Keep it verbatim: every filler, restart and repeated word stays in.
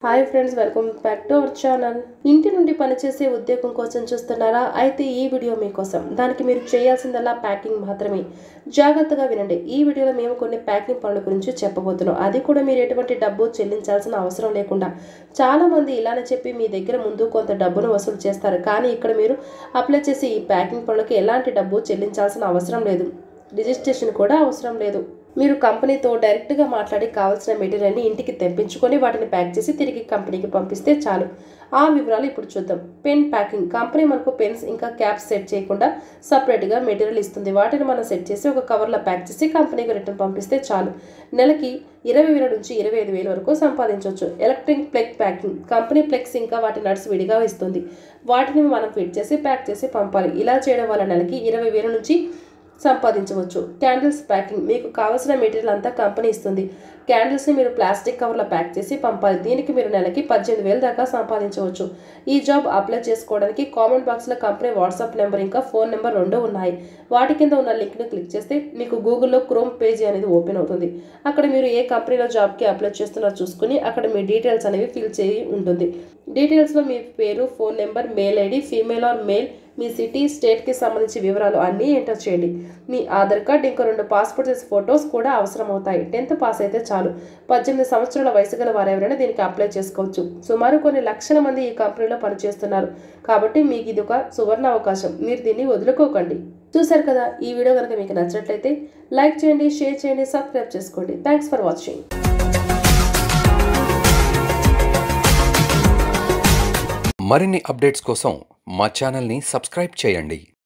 Hi friends, welcome back to our channel. ఇంటి నుండి పనిచేసే ఉద్యోగం కోసం చూస్తున్నారా? అయితే ఈ వీడియో మీకోసం. దానికి మీరు చేయాల్సిందల్లా ప్యాకింగ్ మాత్రమే. జాగ్రత్తగా వినండి. ఈ వీడియోలో మేము కొన్ని ప్యాకింగ్ పనుల గురించి చెప్పబోతున్నాం. అది కూడా మీరు ఎటువంటి డబ్బు చెల్లించాల్సిన అవసరం లేకుండా. చాలా మంది ఇలానే చెప్పి మీ దగ్గర ముందు కొంత డబ్బును వసూలు చేస్తారు. కానీ ఇక్కడ మీరు అప్లై చేసి ఈ ప్యాకింగ్ పనులకి ఎలాంటి డబ్బు చెల్లించాల్సిన అవసరం లేదు. రిజిస్ట్రేషన్ కూడా అవసరం లేదు. మీరు కంపెనీతో డైరెక్ట్గా మాట్లాడి కావాల్సిన మెటీరియల్ని ఇంటికి తెప్పించుకొని వాటిని ప్యాక్ చేసి తిరిగి కంపెనీకి పంపిస్తే చాలు. ఆ వివరాలు ఇప్పుడు చూద్దాం. Pen packing. కంపెనీ మనకు పెన్స్ ఇంకా క్యాప్స్ సెట్ చేయకుండా సపరేట్గా మెటీరియల్ ఇస్తుంది. వాటిని మనం సెట్ చేసి ఒక కవర్లో ప్యాక్ చేసి కంపెనీకి రిటర్న్ పంపిస్తే చాలు. నెలకి ఇరవై వేల నుంచి ఇరవై ఐదు వేల వరకు సంపాదించవచ్చు. Electric plug packing. Company plugs ఇంకా వాటి నట్స్ విడిగా ఇస్తుంది. వాటిని మనం ఫిట్ చేసి ప్యాక్ చేసి పంపాలి. ఇలా చేయడం వల్ల నెలకి ఇరవై వేల నుంచి సంపాదించవచ్చు. Candles packing. మీకు కావాల్సిన మెటీరియల్ అంతా కంపెనీ ఇస్తుంది. క్యాండిల్స్ని మీరు ప్లాస్టిక్ కవర్లో ప్యాక్ చేసి పంపాలి. దీనికి మీరు నెలకి పద్దెనిమిది వేల దాకా సంపాదించవచ్చు. ఈ జాబ్ అప్లై చేసుకోవడానికి కామెంట్ బాక్స్లో కంపెనీ వాట్సాప్ నెంబర్ ఇంకా ఫోన్ నెంబర్ రెండు ఉన్నాయి. వాటి కింద ఉన్న లింక్ని క్లిక్ చేస్తే మీకు గూగుల్లో క్రోమ్ పేజీ అనేది ఓపెన్ అవుతుంది. అక్కడ మీరు ఏ కంపెనీలో జాబ్కి అప్లై చేస్తున్నారో చూసుకుని అక్కడ మీ డీటెయిల్స్ అనేవి ఫిల్ చేయి ఉంటుంది. డీటెయిల్స్లో మీ పేరు, phone number, mail ID, female or male, మీ సిటీ, స్టేట్కి సంబంధించి వివరాలు అన్నీ ఎంటర్ చేయండి. మీ ఆధార్ కార్డ్ ఇంకా రెండు పాస్పోర్ట్ సైజ్ ఫొటోస్ కూడా అవసరం అవుతాయి. టెన్త్ పాస్ అయితే చాలు. పద్దెనిమిది సంవత్సరాల వయసు గల వారు ఎవరైనా దీనికి అప్లై చేసుకోవచ్చు. సుమారు కొన్ని లక్షల మంది ఈ కంపెనీలో పనిచేస్తున్నారు. కాబట్టి మీకు ఇది ఒక సువర్ణ అవకాశం. మీరు దీన్ని వదులుకోకండి. చూశారు కదా, ఈ వీడియో కనుక మీకు నచ్చినట్లయితే లైక్ చేయండి, షేర్ చేయండి, సబ్స్క్రైబ్ చేసుకోండి. Thanks for watching. మరిన్ని అప్డేట్స్ కోసం మా ఛానల్ని సబ్స్క్రైబ్ చేయండి.